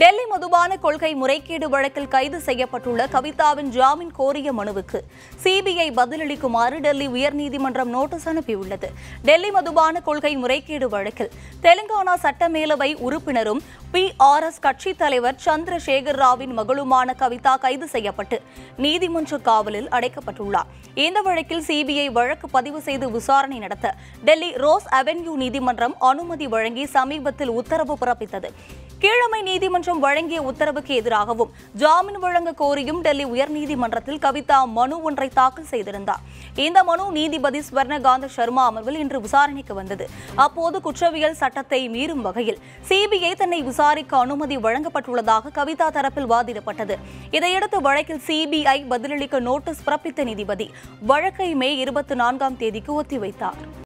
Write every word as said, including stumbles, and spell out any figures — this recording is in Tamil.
டெல்லி மதுபான கொள்கை முறைகேடு வழக்கில் கைது செய்யப்பட்டுள்ள கவிதாவின் ஜாமீன் கோரிய மனுவுக்கு சிபிஐ பதிலளிக்குமாறு டெல்லி உயர்நீதிமன்றம் நோட்டீஸ் அனுப்பியுள்ளது. டெல்லி மதுபான கொள்கை முறைகேடு வழக்கில் தெலுங்கானா சட்டமேலவை உறுப்பினரும் பி ஆர் எஸ் கட்சித் தலைவர் சந்திரசேகர் ராவின் மகளுமான கவிதா கைது செய்யப்பட்டு நீதிமன்ற காவலில் அடைக்கப்பட்டுள்ளார். இந்த வழக்கில் சிபிஐ வழக்கு பதிவு செய்து விசாரணை நடத்த டெல்லி ரோஸ் அவென்யூ நீதிமன்றம் அனுமதி வழங்கி சமீபத்தில் உத்தரவு பிறப்பித்தது. கீழமை நீதிமன்றம் வழங்கிய உத்தரவுக்கு எதிராகவும் ஜாமீன் வழங்க கோரியும் டெல்லி உயர்நீதிமன்றத்தில் கவிதா மனு ஒன்றை தாக்கல் செய்திருந்தார். இந்த மனு நீதிபதி ஸ்வர்ணகாந்த சர்மா அமர்வில் இன்று விசாரணைக்கு வந்தது. அப்போது குற்றவியல் சட்டத்தை மீறும் வகையில் சிபிஐ தன்னை விசாரிக்க அனுமதி வழங்கப்பட்டுள்ளதாக கவிதா தரப்பில் வாதிடப்பட்டது. இதையடுத்து வழக்கில் சிபிஐ பதிலளிக்க நோட்டீஸ் பிறப்பித்த நீதிபதி வழக்கை மே இருபத்தி நான்காம் தேதிக்கு ஒத்திவைத்தார்.